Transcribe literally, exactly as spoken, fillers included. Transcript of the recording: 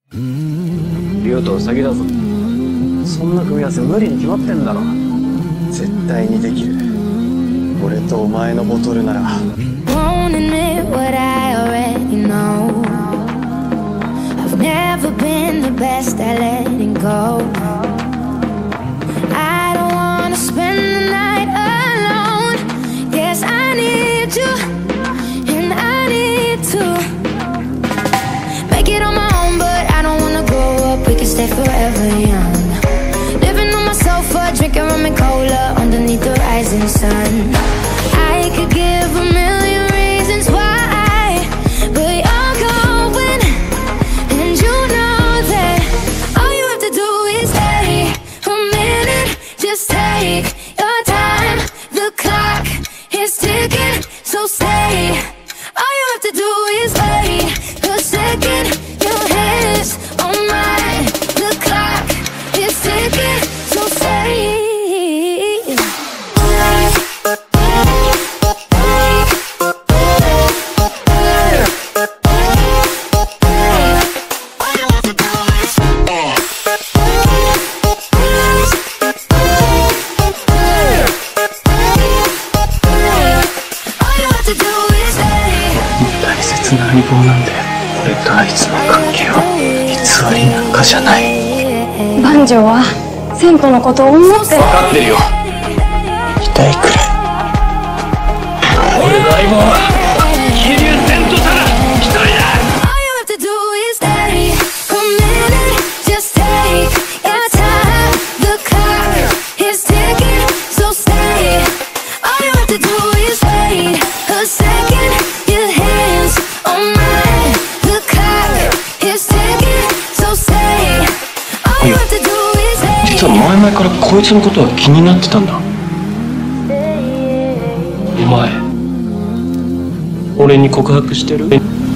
竜とウサギだぞ。そんな組み合わせ無理に決まってんだろ。 絶対にできる。俺とお前のボトルなら。 Won't admit what I already know. I've never been the best at letting go. I don't wanna spend the night alone. Guess I need you, and I need to make it on my own, but I don't wanna grow up. We can stay forever young. Living on my sofa, drinking rum and cola underneath the rising sun. I could give a million reasons why, but you're going, and you know that all you have to do is stay a minute. Just take your time. The clock is ticking, so stay. All you have to do is wait a second. Your hands on mine. The clock is ticking, so stay. 大切な相棒なんだよ。俺とあいつの関係は偽りなんかじゃない。 バンジョーはセントのことを思って。 分かってるよ。痛いくらい。俺の相棒はキリュウセントさん一人だ。実は前々からこいつのことは気になってたんだ。お前俺に告白してる？